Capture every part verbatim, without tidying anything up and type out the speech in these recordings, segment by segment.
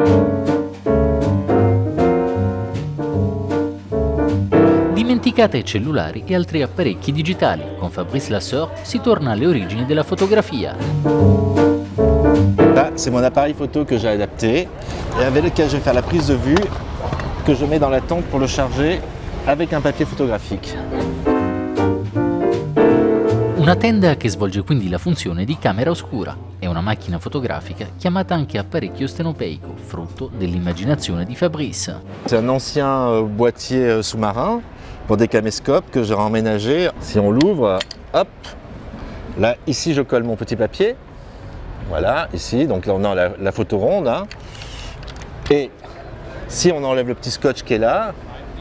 Dimenticate cellulari e altri apparecchi digitali, con Fabrice Lasseur si torna alle origini della fotografia. Là, c'est mon appareil photo que j'ai adapté et avec lequel je vais faire la prise de vue que je mets dans la tente pour le charger avec un papier photographique. Una tenda che svolge quindi la funzione di camera oscura. È una macchina fotografica chiamata anche apparecchio stenopeico, frutto dell'immaginazione di Fabrice. C'est un ancien boîtier sous-marin pour des caméscopes que j'ai emménagé. Si on l'ouvre, hop, là, ici je colle mon petit papier. Voilà, ici, donc là on a la, la photo ronde. Hein. Et si on enlève le petit scotch qui est là,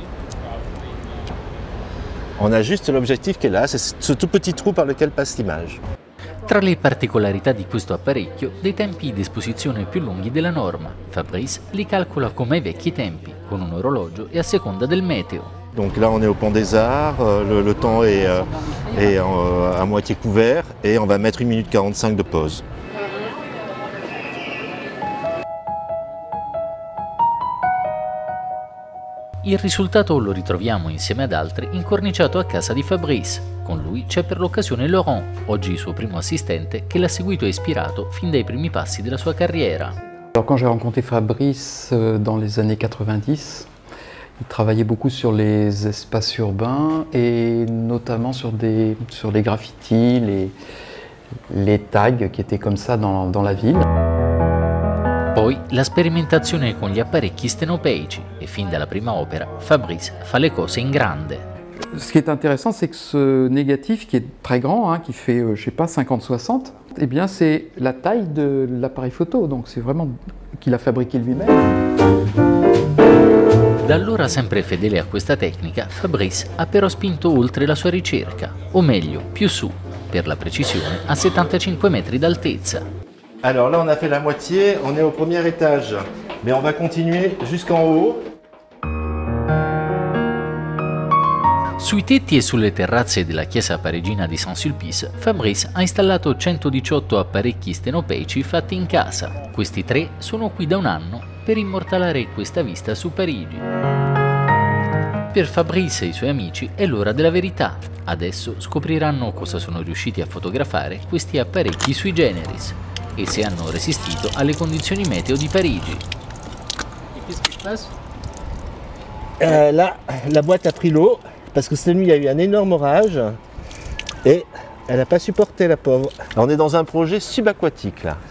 on a juste l'objectif qui est là, c'est ce tout petit trou par lequel passe l'image. Tra le particolarità di questo apparecchio, dei tempi di esposizione più lunghi della norma. Fabrice li calcola come ai vecchi tempi, con un orologio e a seconda del meteo. Donc là on est au Pont des Arts, le, le temps est, est à moitié couvert et on va mettre une minute quarante-cinq de pause. Il risultato lo ritroviamo insieme ad altri incorniciato a casa di Fabrice. Con lui c'è per l'occasione Laurent, oggi il suo primo assistente, che l'ha seguito e ispirato fin dai primi passi della sua carriera. Alors, quand j'ai rencontré Fabrice dans les années quatre-vingt-dix, il travaillait beaucoup sur les espaces urbains et notamment sur des, sur les graffitis, les, les tags qui étaient comme ça dans, dans la ville. Poi la sperimentazione con gli apparecchi stenopeici e fin dalla prima opera Fabrice fa le cose in grande. Ce qui est intéressant, c'est que ce négatif qui est très grand, hein, qui fait, euh, je sais pas, cinquante soixante, eh bien c'est la taille de l'appareil photo, donc c'est vraiment qu'il a fabriqué lui-même. Da allora sempre fedele a questa tecnica, Fabrice ha però spinto oltre la sua ricerca, o meglio, più su, per la precisione a settantacinque metri d'altezza. Alors là on a fait la moitié, on est au premier étage, mais on va continuer jusqu'en haut. Sui tetti e sulle terrazze della chiesa parigina di Saint-Sulpice, Fabrice ha installato centodiciotto apparecchi stenopeici fatti in casa. Questi tre sono qui da un anno per immortalare questa vista su Parigi. Per Fabrice e i suoi amici è l'ora della verità. Adesso scopriranno cosa sono riusciti a fotografare questi apparecchi sui generis e se hanno resistito alle condizioni meteo di Parigi. Euh, là, la boîte a pris l'eau parce que cette nuit il y a eu un énorme orage et elle n'a pas supporté la pauvre. Alors, on est dans un projet subaquatique là.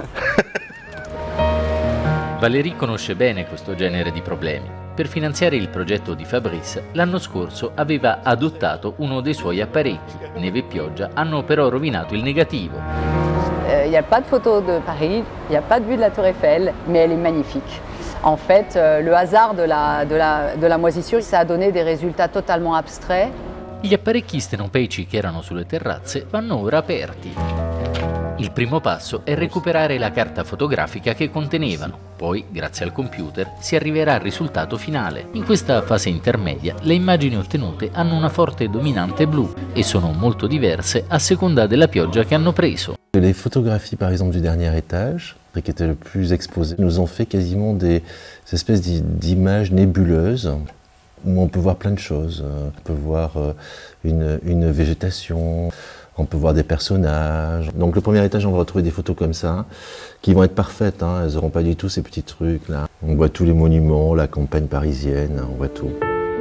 Valérie conosce bene questo genere di problemi. Per finanziare il progetto di Fabrice, l'anno scorso aveva adottato uno dei suoi apparecchi. Neve e pioggia hanno però rovinato il negativo. Il n'y a pas de photo de Paris, il n'y a pas de vue de la Tour Eiffel, mais elle est magnifique. En fait, le hasard de la, de la, de la moisissure, ça a donné des résultats totalement abstraits. Gli apparecchi stenopeici che erano sulle terrazze vanno ora aperti. Il primo passo è recuperare la carta fotografica che contenevano, poi, grazie al computer, si arriverà al risultato finale. In questa fase intermedia, le immagini ottenute hanno una forte dominante blu e sono molto diverse a seconda della pioggia che hanno preso. Les photographies par exemple du dernier étage, qui étaient le plus exposées, nous ont fait quasiment des espèces d'images nébuleuses où on peut voir plein de choses. On peut voir une, une végétation, on peut voir des personnages. Donc le premier étage, on va retrouver des photos comme ça, qui vont être parfaites, hein. Elles n'auront pas du tout ces petits trucs là. On voit tous les monuments, la campagne parisienne, on voit tout.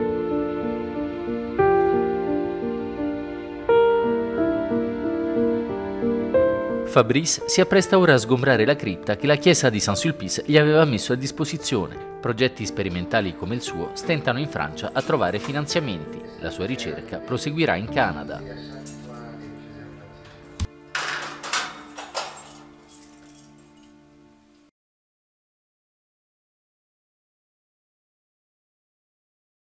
Fabrice si appresta ora a sgombrare la cripta che la chiesa di Saint-Sulpice gli aveva messo a disposizione. Progetti sperimentali come il suo stentano in Francia a trovare finanziamenti. La sua ricerca proseguirà in Canada.